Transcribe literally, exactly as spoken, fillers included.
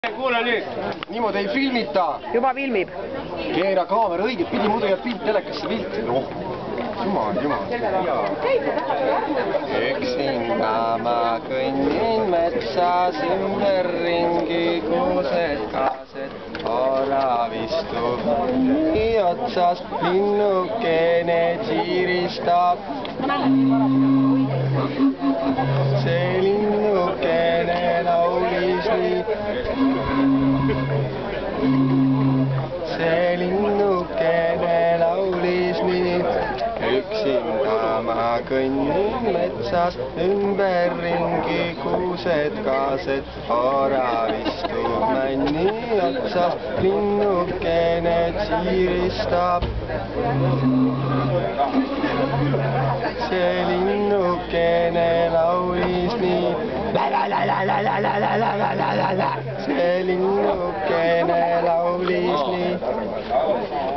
Kuule nüüd, niimoodi ei filmita. Juba filmib. Keera kaamera õiget pidi, muidu jääb pilt telekasse pilt. Oh, jumal, jumal. Üksinda ma kõnnin metsas ümberringi, kuused, kaased, orav istub nii otsas, linnukene tsiiristab. See linnukene laulis nii. See linnukene laulis nii, üksinda ma kõnnin metsas ümberringi, kuused, kaased, orav istub männi otsas, linnukene tsiiristab. See linnukene laulis nii, see linnukene laulis nii.